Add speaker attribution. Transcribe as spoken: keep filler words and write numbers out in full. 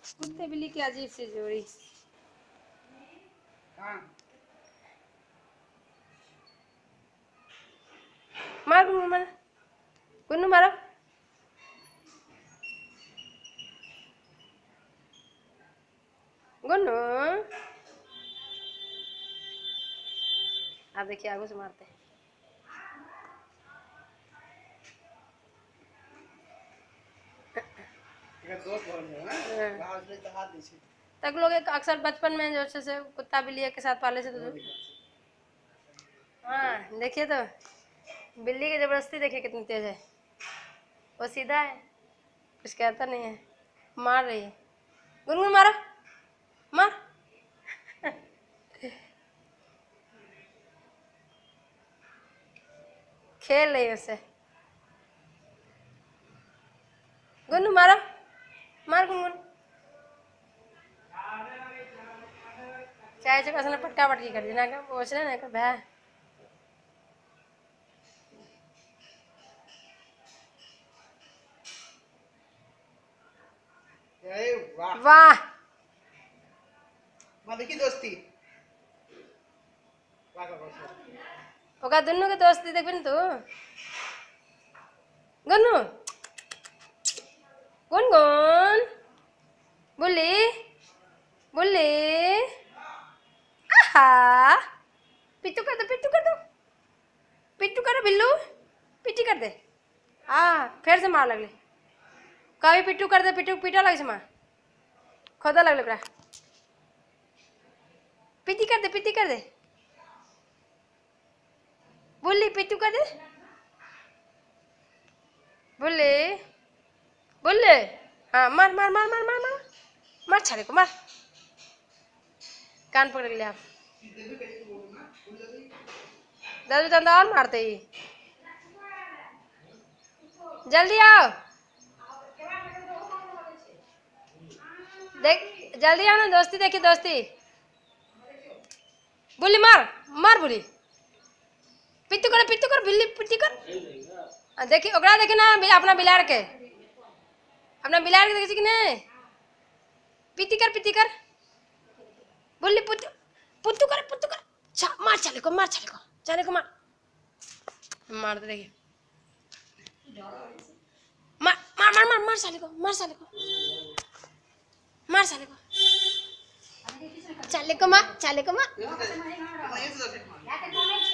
Speaker 1: कुत्ते बिल्ली की अजीब सी जोड़ी। मार गुन्नू मार, गुन्नू मारो। गुन्नू आप देखिए आगू से मारते हैं। तक लोग एक अक्सर बचपन में जो से कुत्ता बिल्ली के साथ पाले से तो हाँ देखिए तो बिल्ली की जबरदस्ती देखिए कितनी तेज है। वो सीधा है, कुछ कहता नहीं है, मार रही है। गुनगुन मारो, मार। खेल रही है उससे। गुन्नू मारो, मार गुनगुन। चाहे चुका उसने पटका पटकी कर दी ना, क्या पूछ रहे ना भै। वाह
Speaker 2: देखी दोस्ती
Speaker 1: ओका दुन्नू के दोस्ती देख तू। गुन्नू गुनगुन बुल्ली बुल्ली आहा पिट्टू कर दो, पिट्टू कर दो, पिट्टू करो बिल्लू, पिट्टी कर दे। हाँ फिर से मार लगले, कभी पिट्टू कर दे, पिट्टू पीटा लगे से मार खोदा लगले पूरा। पिट्टी कर दे, पिट्टी कर दे, बुल्ली पिट्टू कर दे, बुल्ली बुल्ली। हाँ मार मार मार मार मार मार मार छाले को मार। कान पकड़ लिया आप दादू चंदा और मारते ही। जल्दी आओ, देख जल्दी आओ ना, दोस्ती देखिए दोस्ती। बुल्ली मार मार बुल्ली, पिट्टू कर पिट्टू कर बिल्ली पिट्टी कर। देखिए ओकरा देखिए ना अपना बिलाड़ के, अपना बिलाड़ के देखिए कि नहीं। पिट्टी कर पिट्टी कर बुल्ली, पुत्तू पुत्तू कर पुत्तू कर। छा मार चले को, मार चले को, चले को मार मार दे। देखिए मार मार मार मार मार साले को, मार साले को, मार साले को, चले को मार, चले को मार।